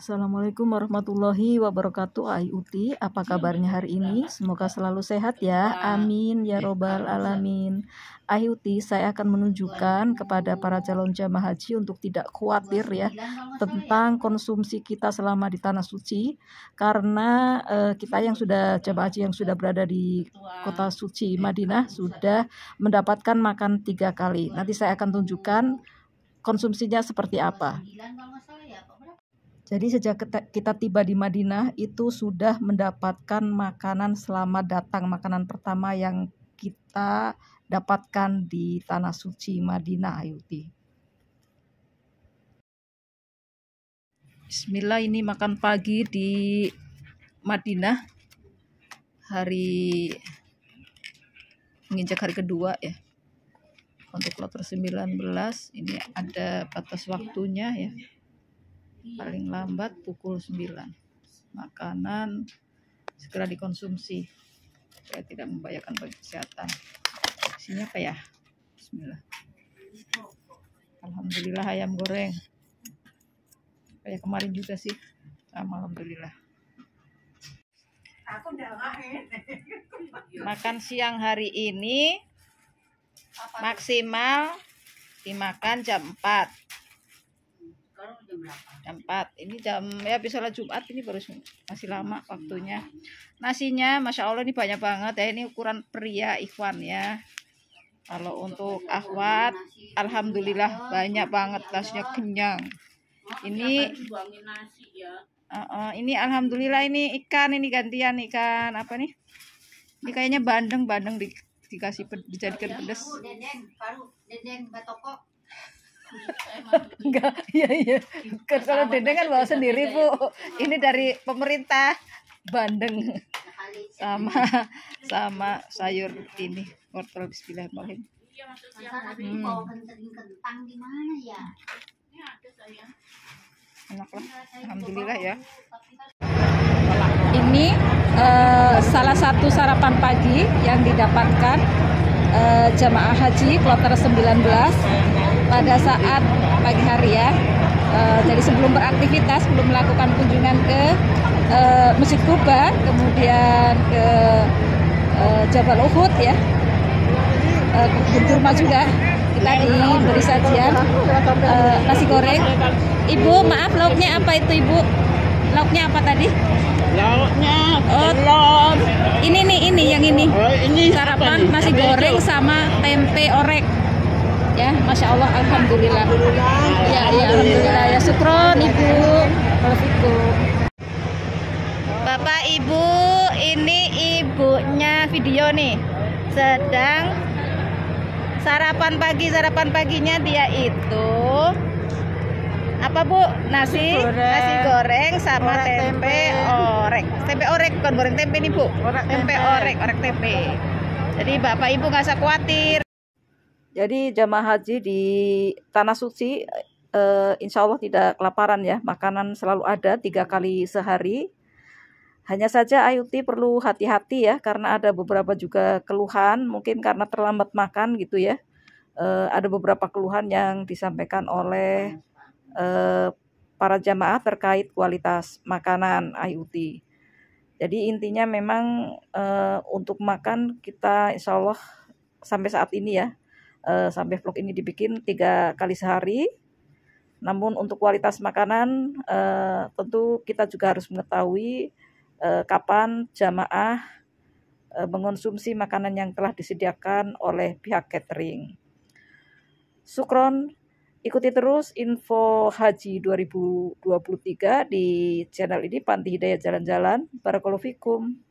Assalamualaikum warahmatullahi wabarakatuh. Uti, apa kabarnya hari ini? Semoga selalu sehat ya. Amin ya robbal alamin. Uti, saya akan menunjukkan kepada para calon jamaah haji untuk tidak khawatir ya tentang konsumsi kita selama di tanah suci, karena kita yang sudah jamaah haji yang sudah berada di kota suci Madinah sudah mendapatkan makan 3 kali. Nanti saya akan tunjukkan konsumsinya seperti apa. Jadi sejak kita tiba di Madinah itu sudah mendapatkan makanan selamat datang, makanan pertama yang kita dapatkan di tanah suci Madinah. Ayuti. Bismillah, ini makan pagi di Madinah, hari menginjak hari kedua ya. Untuk kloter 19 ini ada batas waktunya ya. Paling lambat pukul 9. Makanan segera dikonsumsi supaya tidak membahayakan bagi kesehatan. Isinya apa ya? Bismillah. Alhamdulillah ayam goreng. Kayak kemarin juga sih. Alhamdulillah. Makan siang hari ini maksimal dimakan jam 4. Jam 4 ini jam ya bisa lah Jumat, ini baru masih lama waktunya. Nasinya Masya Allah ini banyak banget ya, ini ukuran pria ikhwan ya. Kalau untuk akhwat Alhamdulillah banyak banget, nasinya kenyang. Ini Alhamdulillah ini ikan, ini gantian ikan apa nih, ini kayaknya bandeng dikasih dijadikan pedas. Enggak, iya. Kalau dendeng kan bawa sendiri Bu. Ini dari pemerintah bandeng sama sayur ini wortel. Bismillahirrahmanirrahim. Enak lah, alhamdulillah ya. Ini salah satu sarapan pagi yang didapatkan jamaah haji kloter 19 pada saat pagi hari ya. Jadi sebelum beraktivitas, sebelum melakukan kunjungan ke Masjid Kuba, kemudian ke Jabal Uhud ya, ke Kurma juga, kita diberi sajian nasi goreng. Ibu, maaf, lauknya apa itu Ibu? Lauknya apa tadi? Lauknya telur. Ini yang ini. Ini sarapan nasi goreng sama tempe orek. Ya, Masya Allah, alhamdulillah. Ya, alhamdulillah ya, syukron Ibu. Waalaikumsalam. Bapak Ibu, ini ibunya video nih, sedang sarapan paginya dia itu apa Bu? Nasi goreng sama tempe orek. Tempe orek, bukan goreng tempe nih Bu. Tempe orek tempe. Jadi Bapak Ibu nggak usah khawatir. Jadi jamaah haji di tanah suci insya Allah tidak kelaparan ya. Makanan selalu ada 3 kali sehari. Hanya saja Ayuti perlu hati-hati ya, karena ada beberapa juga keluhan, mungkin karena terlambat makan gitu ya. Ada beberapa keluhan yang disampaikan oleh para jamaah terkait kualitas makanan Ayuti. Jadi intinya memang untuk makan kita insya Allah sampai saat ini ya, sampai vlog ini dibikin 3 kali sehari. Namun untuk kualitas makanan tentu kita juga harus mengetahui kapan jamaah mengonsumsi makanan yang telah disediakan oleh pihak catering. Syukron, ikuti terus info haji 2023 di channel ini, Panti Hidayah Jalan-Jalan. Barakallahu fikum.